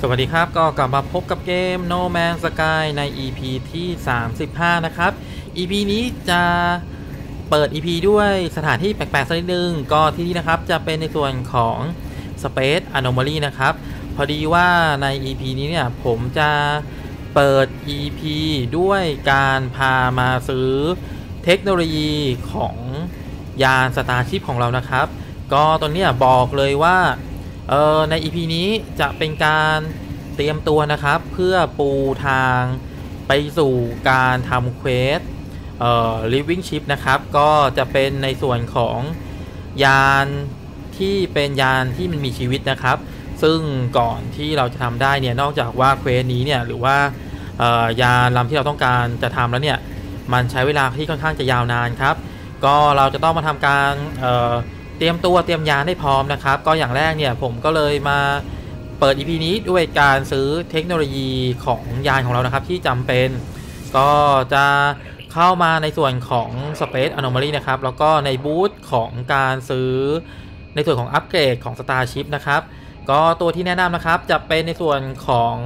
สวัสดีครับก็กลับมาพบกับเกม No Man's Sky ใน EP ที่35นะครับ EP นี้จะเปิด EP ด้วยสถานที่แปลกๆสักนิดนึงก็ที่นี่นะครับจะเป็นในส่วนของ Space Anomaly นะครับพอดีว่าใน EP นี้เนี่ยผมจะเปิด EP ด้วยการพามาซื้อเทคโนโลยีของยาน Starship ของเรานะครับก็ตอนนี้บอกเลยว่าใน EP นี้จะเป็นการเตรียมตัวนะครับเพื่อปูทางไปสู่การทำเควสliving ship นะครับก็จะเป็นในส่วนของยานที่เป็นยานที่มันมีชีวิตนะครับซึ่งก่อนที่เราจะทำได้เนี่ยนอกจากว่าเควสนี้เนี่ยหรือว่ายานลำที่เราต้องการจะทำแล้วเนี่ยมันใช้เวลาที่ค่อนข้างจะยาวนานครับก็เราจะต้องมาทำการเตรียมยานให้พร้อมนะครับก็อย่างแรกเนี่ยผมก็เลยมาเปิด EP นี้ด้วยการซื้อเทคโนโลยีของยานของเรานะครับที่จำเป็นก็จะเข้ามาในส่วนของ Space Anomaly นะครับแล้วก็ในบูธของการซื้อในส่วนของอัปเกรดของ Starship นะครับก็ตัวที่แนะนำนะครับจะเป็นในส่วนของ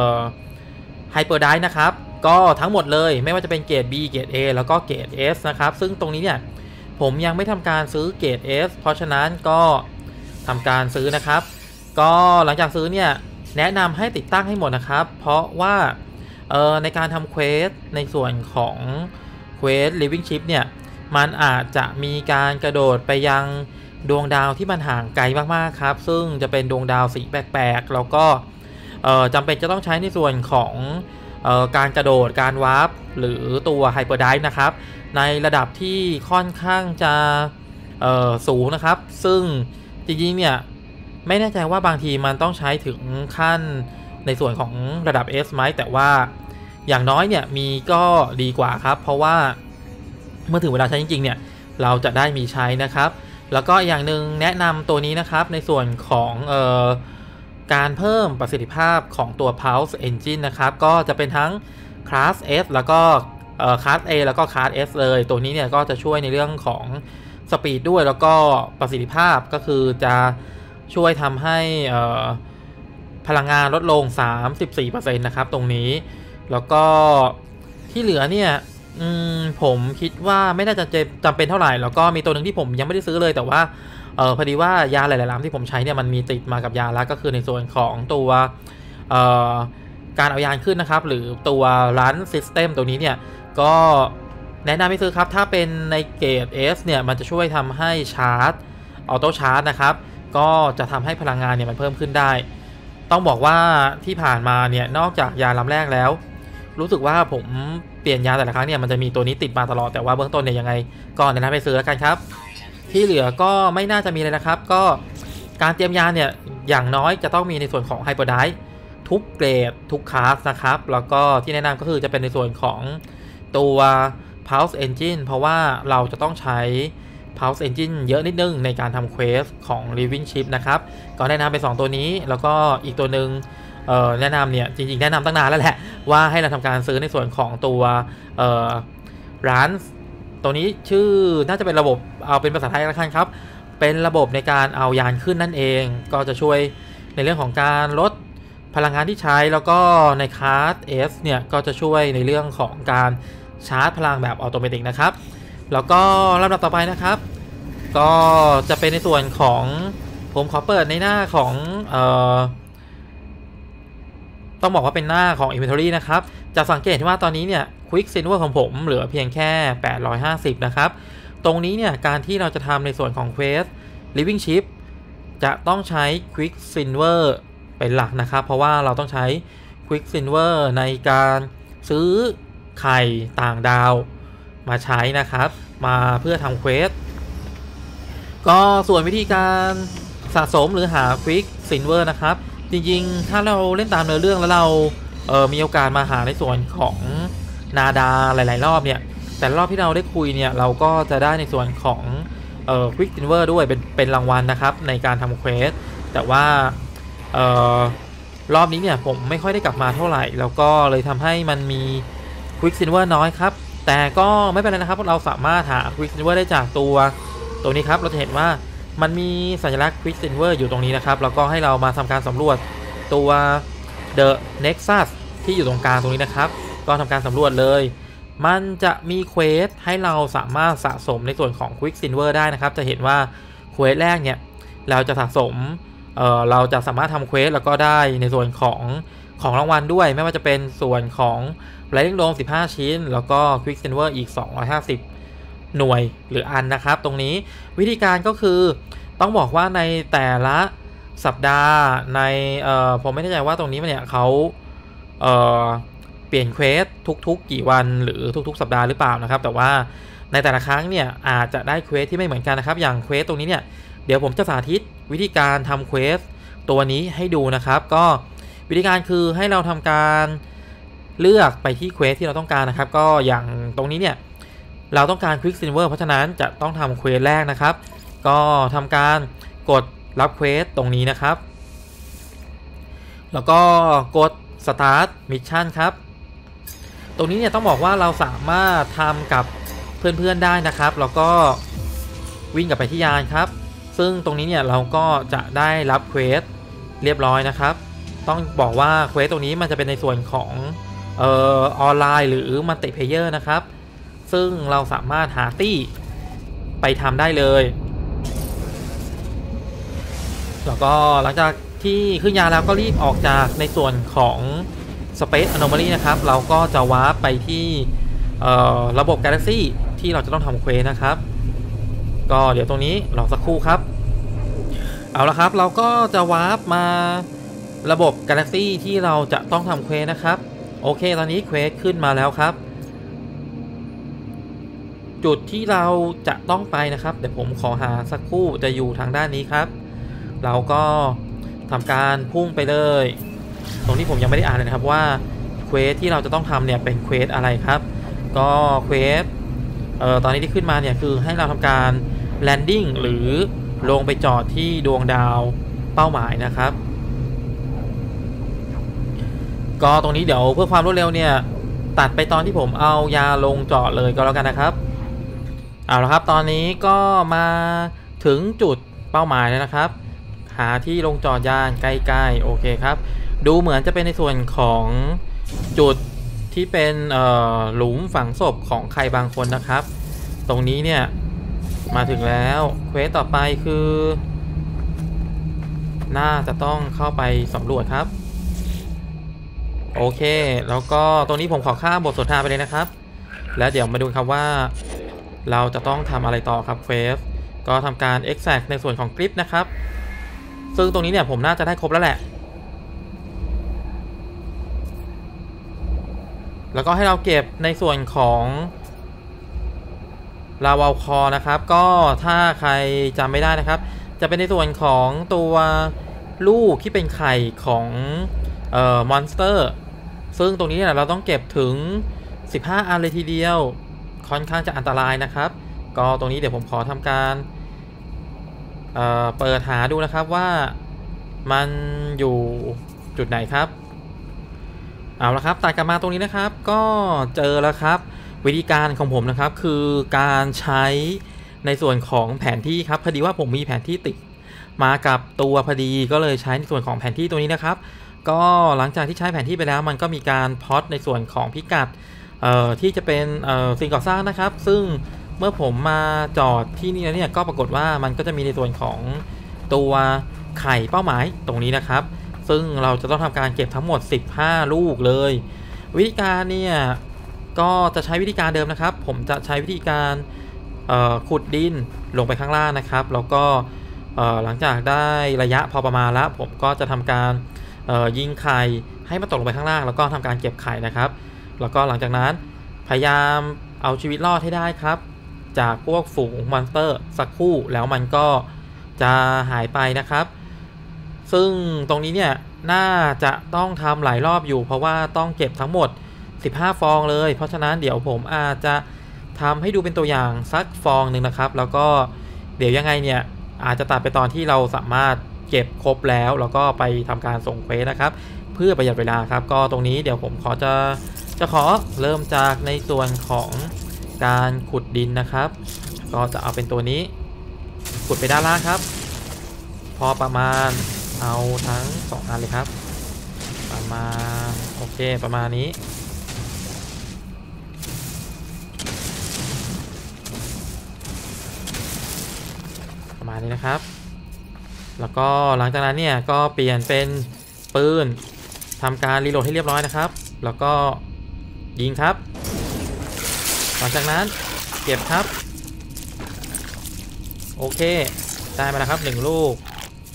Hyperdrive นะครับก็ทั้งหมดเลยไม่ว่าจะเป็นเกรด B เกรด A แล้วก็เกรด S นะครับซึ่งตรงนี้เนี่ยผมยังไม่ทำการซื้อเกรด S เพราะฉะนั้นก็ทำการซื้อนะครับก็หลังจากซื้อเนี่ยแนะนำให้ติดตั้งให้หมดนะครับเพราะว่าในการทำเควสในส่วนของเควส living ship เนี่ยมันอาจจะมีการกระโดดไปยังดวงดาวที่มันห่างไกลมากๆครับซึ่งจะเป็นดวงดาวสีแปลกๆแล้วก็จำเป็นจะต้องใช้ในส่วนของการกระโดดการวาร์ปหรือตัว Hyperdrive นะครับในระดับที่ค่อนข้างจะสูงนะครับซึ่งจริงๆเนี่ยไม่แน่ใจว่าบางทีมันต้องใช้ถึงขั้นในส่วนของระดับ S ไหมแต่ว่าอย่างน้อยเนี่ยมีก็ดีกว่าครับเพราะว่าเมื่อถึงเวลาใช้จริงๆเนี่ยเราจะได้มีใช้นะครับแล้วก็อย่างหนึ่งแนะนำตัวนี้นะครับในส่วนของการเพิ่มประสิทธิภาพของตัว Pulse Engine นะครับก็จะเป็นทั้ง Class S แล้วก็Class A แล้วก็ Class S เลยตัวนี้เนี่ยก็จะช่วยในเรื่องของสปีดด้วยแล้วก็ประสิทธิภาพก็คือจะช่วยทำให้พลังงานลดลง 34% นะครับตรงนี้แล้วก็ที่เหลือเนี่ยผมคิดว่าไม่น่าจะจำเป็นเท่าไหร่แล้วก็มีตัวหนึ่งที่ผมยังไม่ได้ซื้อเลยแต่ว่าพอดีว่ายาหลายๆลำที่ผมใช้เนี่ยมันมีติดมากับยาแล้วก็คือในส่วนของตัวการเอายานขึ้นนะครับหรือตัว Run System ตัวนี้เนี่ยก็แนะนำให้ซื้อครับถ้าเป็นในเกรด S เนี่ยมันจะช่วยทำให้ชาร์จออโต้ชาร์จนะครับก็จะทำให้พลังงานเนี่ยมันเพิ่มขึ้นได้ต้องบอกว่าที่ผ่านมาเนี่ยนอกจากยาลำแรกแล้วรู้สึกว่าผมเปลี่ยนยาแต่ละครั้งเนี่ยมันจะมีตัวนี้ติดมาตลอดแต่ว่าเบื้องต้นเนี่ยยังไงก็แนะนำไปซื้อแล้วกันครับที่เหลือก็ไม่น่าจะมีเลยนะครับก็การเตรียมยาเนี่ยอย่างน้อยจะต้องมีในส่วนของ Hyperdrive ทุกเกรดทุกคลาสนะครับแล้วก็ที่แนะนำก็คือจะเป็นในส่วนของตัว Pulse Engine เพราะว่าเราจะต้องใช้ Pulse Engine เยอะนิดนึงในการทำเควสของ Living Ship นะครับก็แนะนำไป2ตัวนี้แล้วก็อีกตัวหนึ่งแนะนำเนี่ยจริงๆแนะนำตั้งนานแล้วแหละว่าให้เราทำการซื้อในส่วนของตัวร้านตัวนี้ชื่อน่าจะเป็นระบบเอาเป็นภาษาไทยละกันครับเป็นระบบในการเอายานขึ้นนั่นเองก็จะช่วยในเรื่องของการลดพลังงานที่ใช้แล้วก็ในคลาส S เนี่ยก็จะช่วยในเรื่องของการชาร์จพลังแบบออโตเมติกนะครับแล้วก็ลำดับต่อไปนะครับก็จะเป็นในส่วนของผมขอเปิดในหน้าของต้องบอกว่าเป็นหน้าของ Inventory นะครับจะสังเกตว่าตอนนี้เนี่ย Quick Silver ของผมเหลือเพียงแค่850นะครับตรงนี้เนี่ยการที่เราจะทำในส่วนของ Quest Living Ship จะต้องใช้ Quick Silver เป็นหลักนะครับเพราะว่าเราต้องใช้ Quick Silver ในการซื้อไข่ต่างดาวมาใช้นะครับมาเพื่อทำ Quest ก็ส่วนวิธีการสะสมหรือหา Quick Silver นะครับจริงๆถ้าเราเล่นตามเนื้อเรื่องแล้วเรามีโอกาสมาหาในส่วนของนาดาหลายๆรอบเนี่ยแต่รอบที่เราได้คุยเนี่ยเราก็จะได้ในส่วนของQuick Silver ด้วยเป็นรางวัลนะครับในการทำเควสแต่ว่ารอบนี้เนี่ยผมไม่ค่อยได้กลับมาเท่าไหร่แล้วก็เลยทำให้มันมี Quick Silver น้อยครับแต่ก็ไม่เป็นไรนะครับเราสามารถหา Quick Silver ได้จากตัวนี้ครับเราจะเห็นว่ามันมีสัญลักษณ์ Quick Silver อยู่ตรงนี้นะครับแล้วก็ให้เรามาทำการสำรวจตัว The Nexus ที่อยู่ตรงกลางตรงนี้นะครับก็ทำการสำรวจเลยมันจะมีเควสให้เราสามารถสะสมในส่วนของ Quick Silver ได้นะครับจะเห็นว่าเควสแรกเนี่ยเราจะสะสมเราจะสามารถทำเควสแล้วก็ได้ในส่วนของรางวัลด้วยไม่ว่าจะเป็นส่วนของ Lightning Dome 15 ชิ้นแล้วก็ Quick Silver อีก 250 หน่วยหรืออันนะครับตรงนี้วิธีการก็คือต้องบอกว่าในแต่ละสัปดาห์ในผมไม่แน่ใจว่าตรงนี้เนี่ยเขาเปลี่ยนเควสทุกๆกี่วันหรือทุกๆสัปดาห์หรือเปล่านะครับแต่ว่าในแต่ละครั้งเนี่ยอาจจะได้เควสที่ไม่เหมือนกันนะครับอย่างเควสตรงนี้เนี่ยเดี๋ยวผมจะสาธิตวิธีการทำเควสตัวนี้ให้ดูนะครับก็วิธีการคือให้เราทำการเลือกไปที่เควสที่เราต้องการนะครับก็อย่างตรงนี้เนี่ยเราต้องการ Quick Silver เพราะฉะนั้นจะต้องทำเควสแรกนะครับก็ทำการกดรับเควสตรงนี้นะครับแล้วก็กด Start Mission ครับตรงนี้เนี่ยต้องบอกว่าเราสามารถทำกับเพื่อนๆได้นะครับแล้วก็วิ่งกลับไปที่ยานครับซึ่งตรงนี้เนี่ยเราก็จะได้รับเควสเรียบร้อยนะครับต้องบอกว่าเควสตรงนี้มันจะเป็นในส่วนของออนไลน์หรือมัลติเพลเยอร์นะครับซึ่งเราสามารถหาตี้ไปทำได้เลยแล้วก็หลังจากที่ขึ้นยานแล้วก็รีบออกจากในส่วนของ Space Anomaly นะครับเราก็จะวาร์ปไปที่ระบบ Galaxy ที่เราจะต้องทำเควสนะครับก็เดี๋ยวตรงนี้รอสักครู่ครับเอาละครับเราก็จะวาร์ปมาระบบ Galaxy ที่เราจะต้องทำเควสนะครับโอเคตอนนี้เควสขึ้นมาแล้วครับจุดที่เราจะต้องไปนะครับเดี๋ยวผมขอหาสักครู่จะอยู่ทางด้านนี้ครับเราก็ทำการพุ่งไปเลยตรงที่ผมยังไม่ได้อ่านเลยนะครับว่าเควสที่เราจะต้องทำเนี่ยเป็นเควสอะไรครับก็เควสตอนนี้ที่ขึ้นมาเนี่ยคือให้เราทำการแลนดิ้งหรือลงไปจอดที่ดวงดาวเป้าหมายนะครับก็ตรงนี้เดี๋ยวเพื่อความรวดเร็วเนี่ยตัดไปตอนที่ผมเอายาลงจอดเลยก็แล้วกันนะครับเอาละครับตอนนี้ก็มาถึงจุดเป้าหมายแล้วนะครับหาที่ลงจอดยานใกล้ๆโอเคครับดูเหมือนจะเป็นในส่วนของจุดที่เป็นหลุมฝังศพของใครบางคนนะครับตรงนี้เนี่ยมาถึงแล้วเควสต่อไปคือน่าจะต้องเข้าไปสำรวจครับโอเคแล้วก็ตรงนี้ผมขอข้ามบทสนทนาไปเลยนะครับแล้วเดี๋ยวมาดูครับว่าเราจะต้องทำอะไรต่อครับเควสก็ทำการ extract ในส่วนของกริปนะครับซึ่งตรงนี้เนี่ยผมน่าจะได้ครบแล้วแหละแล้วก็ให้เราเก็บในส่วนของลาวาคอนะครับก็ถ้าใครจำไม่ได้นะครับจะเป็นในส่วนของตัวลูกที่เป็นไข่ของมอนสเตอร์ซึ่งตรงนี้เนี่ยเราต้องเก็บถึง15อันเลยทีเดียวค่อนข้างจะอันตรายนะครับก็ตรงนี้เดี๋ยวผมขอทำการเปิดหาดูนะครับว่ามันอยู่จุดไหนครับเอาละครับตัดกลับมาตรงนี้นะครับก็เจอแล้วครับวิธีการของผมนะครับคือการใช้ในส่วนของแผนที่ครับพอดีว่าผมมีแผนที่ติดมากับตัวพอดีก็เลยใช้ในส่วนของแผนที่ตัวนี้นะครับก็หลังจากที่ใช้แผนที่ไปแล้วมันก็มีการพล็อตในส่วนของพิกัดที่จะเป็นสิ่งก่อสร้างนะครับซึ่งเมื่อผมมาจอดที่นี่เนี่ยก็ปรากฏว่ามันก็จะมีในส่วนของตัวไข่เป้าหมายตรงนี้นะครับซึ่งเราจะต้องทำการเก็บทั้งหมด15ลูกเลยวิธีการเนี่ยก็จะใช้วิธีการเดิมนะครับผมจะใช้วิธีการขุดดินลงไปข้างล่างนะครับแล้วก็หลังจากได้ระยะพอประมาณแล้วผมก็จะทำการยิงไข่ให้มันตกลงไปข้างล่างแล้วก็ทำการเก็บไข่นะครับแล้วก็หลังจากนั้นพยายามเอาชีวิตรอดให้ได้ครับจากพวกฝูงมอนสเตอร์สักครู่แล้วมันก็จะหายไปนะครับซึ่งตรงนี้เนี่ยน่าจะต้องทำหลายรอบอยู่เพราะว่าต้องเก็บทั้งหมด15ฟองเลยเพราะฉะนั้นเดี๋ยวผมอาจจะทำให้ดูเป็นตัวอย่างสักฟองหนึ่งนะครับแล้วก็เดี๋ยวยังไงเนี่ยอาจจะตัดไปตอนที่เราสามารถเก็บครบแล้วก็ไปทำการส่งเควสนะครับเพื่อประหยัดเวลาครับก็ตรงนี้เดี๋ยวผมจะขอเริ่มจากในส่วนของการขุดดินนะครับก็จะเอาเป็นตัวนี้ขุดไปด้านล่างครับพอประมาณเอาทั้ง2อันเลยครับประมาณโอเคประมาณนี้นะครับแล้วก็หลังจากนั้นเนี่ยก็เปลี่ยนเป็นปืนทำการรีโหลดให้เรียบร้อยนะครับแล้วก็ยิงครับหลังจากนั้นเก็บครับโอเคได้มาแล้วครับ1ลูก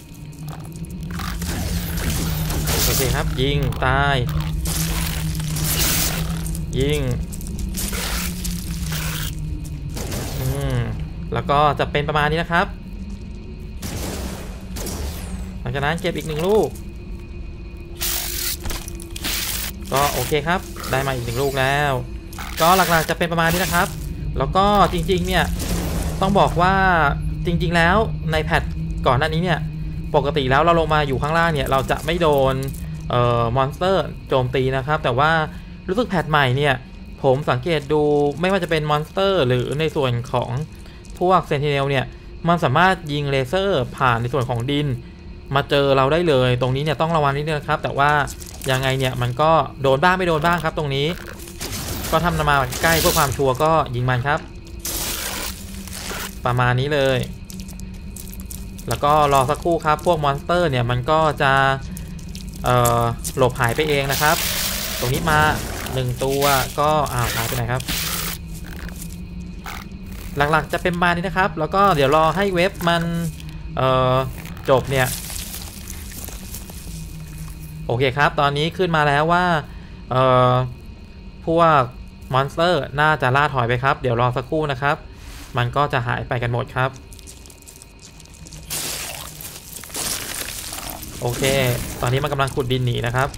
โอเคครับยิงตายยิงแล้วก็จะเป็นประมาณนี้นะครับหลังจากนั้นเก็บอีก1ลูกก็โอเคครับได้มาอีก1ลูกแล้วก็หลักๆจะเป็นประมาณนี้นะครับแล้วก็จริงๆเนี่ยต้องบอกว่าจริงๆแล้วในแพทก่อนหน้านี้เนี่ยปกติแล้วเราลงมาอยู่ข้างล่างเนี่ยเราจะไม่โดนมอนสเตอร์โจมตีนะครับแต่ว่ารู้สึกแพทใหม่เนี่ยผมสังเกตดูไม่ว่าจะเป็นมอนสเตอร์หรือในส่วนของพวกเซนติเนลเนี่ยมันสามารถยิงเลเซอร์ผ่านในส่วนของดินมาเจอเราได้เลยตรงนี้เนี่ยต้องระวังนิดนึงนะครับแต่ว่ายังไงเนี่ยมันก็โดนบ้างไม่โดนบ้างครับตรงนี้ก็ทำมาใกล้เพื่อความชัวร์ก็ยิงมันครับประมาณนี้เลยแล้วก็รอสักครู่ครับพวกมอนสเตอร์เนี่ยมันก็จะหลบหายไปเองนะครับตรงนี้มา1ตัวก็หายไปไหนครับหลักๆจะเป็นประมาณนี้นะครับแล้วก็เดี๋ยวรอให้เว็บมันจบเนี่ยโอเคครับตอนนี้ขึ้นมาแล้วว่าพวกมอนสเตอร์น่าจะล่าถอยไปครับเดี๋ยวรอสักครู่นะครับมันก็จะหายไปกันหมดครับโอเคตอนนี้มันกำลังขุดดินหนีนะครับ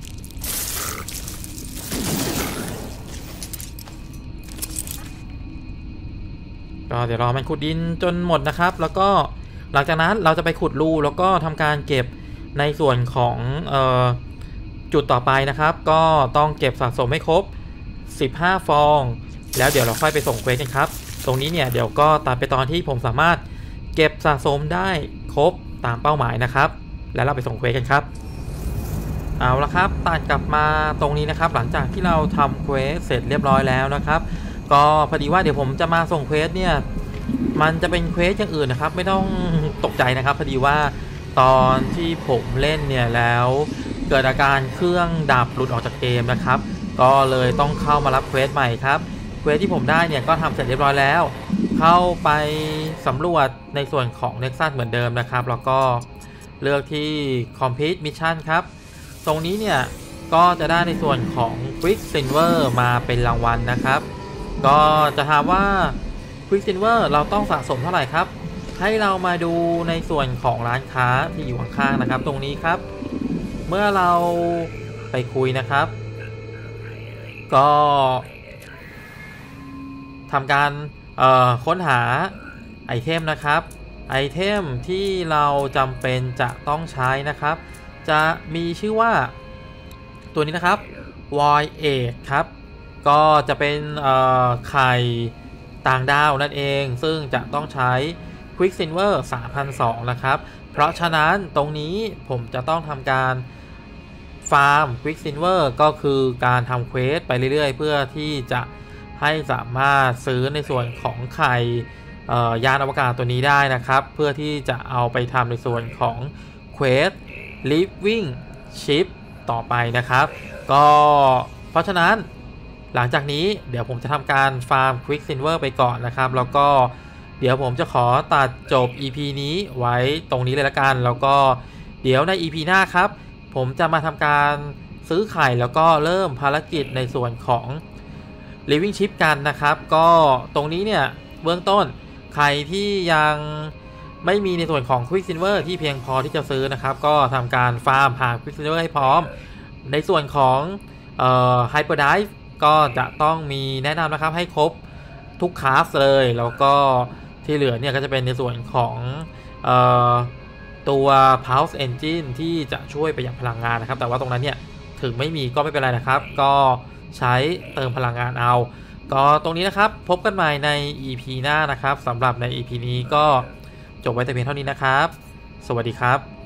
ก็เดี๋ยวรอมันขุดดินจนหมดนะครับแล้วก็หลังจากนั้นเราจะไปขุดรูแล้วก็ทำการเก็บในส่วนของจุดต่อไปนะครับก็ต้องเก็บสะสมให้ครบ15ฟองแล้วเดี๋ยวเราค่อยไปส่งเควสกันครับตรงนี้เนี่ยเดี๋ยวก็ตัดไปตอนที่ผมสามารถเก็บสะสมได้ครบตามเป้าหมายนะครับแล้วเราไปส่งเควสกันครับเอาละครับตัดกลับมาตรงนี้นะครับหลังจากที่เราทำเควสเสร็จเรียบร้อยแล้วนะครับก็พอดีว่าเดี๋ยวผมจะมาส่งเควสเนี่ยมันจะเป็นเควสอย่างอื่นนะครับไม่ต้องตกใจนะครับพอดีว่าตอนที่ผมเล่นเนี่ยแล้วเกิดอาการเครื่องดับหลุดออกจากเกมนะครับก็เลยต้องเข้ามารับเควสใหม่ครับเควสที่ผมได้เนี่ยก็ทำเสร็จเรียบร้อยแล้วเข้าไปสำรวจในส่วนของ Nexus เหมือนเดิมนะครับแล้วก็เลือกที่ Complete Mission ครับตรงนี้เนี่ยก็จะได้ในส่วนของ Quick Silver มาเป็นรางวัลนะครับก็จะถามว่า Quick Silver เราต้องสะสมเท่าไหร่ครับให้เรามาดูในส่วนของร้านค้าที่อยู่ข้างๆนะครับตรงนี้ครับเมื่อเราไปคุยนะครับก็ทำการค้นหาไอเทมนะครับไอเทมที่เราจำเป็นจะต้องใช้นะครับจะมีชื่อว่าตัวนี้นะครับ Void Egg ครับก็จะเป็นไข่ต่างดาวนั่นเองซึ่งจะต้องใช้ Quick Silver 3,200 นะครับเพราะฉะนั้นตรงนี้ผมจะต้องทำการฟาร์ม Quick Silver ก็คือการทำเควสไปเรื่อยๆเพื่อที่จะให้สามารถซื้อในส่วนของไข่ยานอวกาศตัวนี้ได้นะครับเพื่อที่จะเอาไปทำในส่วนของเควส Living Ship ต่อไปนะครับก็เพราะฉะนั้นหลังจากนี้เดี๋ยวผมจะทำการฟาร์ม Quick Silver ไปก่อนนะครับแล้วก็เดี๋ยวผมจะขอตัดจบ EP นี้ไว้ตรงนี้เลยละกันแล้วก็เดี๋ยวใน EP หน้าครับผมจะมาทำการซื้อไข่แล้วก็เริ่มภารกิจในส่วนของ Living Ship กันนะครับก็ตรงนี้เนี่ยเบื้องต้นใครที่ยังไม่มีในส่วนของ Quick Silver ที่เพียงพอที่จะซื้อนะครับก็ทำการฟาร์มหา Quick Silver ให้พร้อมในส่วนของHyperdrive ก็จะต้องมีแนะนำนะครับให้ครบทุกคลาสเลยแล้วก็ที่เหลือเนี่ยก็จะเป็นในส่วนของตัว Pulse Engine ที่จะช่วยประหยัดพลังงานนะครับแต่ว่าตรงนั้นเนี่ยถึงไม่มีก็ไม่เป็นไรนะครับก็ใช้เติมพลังงานเอาก็ตรงนี้นะครับพบกันใหม่ใน EP หน้านะครับสำหรับใน EP นี้ก็จบไว้แต่เพียงเท่านี้นะครับสวัสดีครับ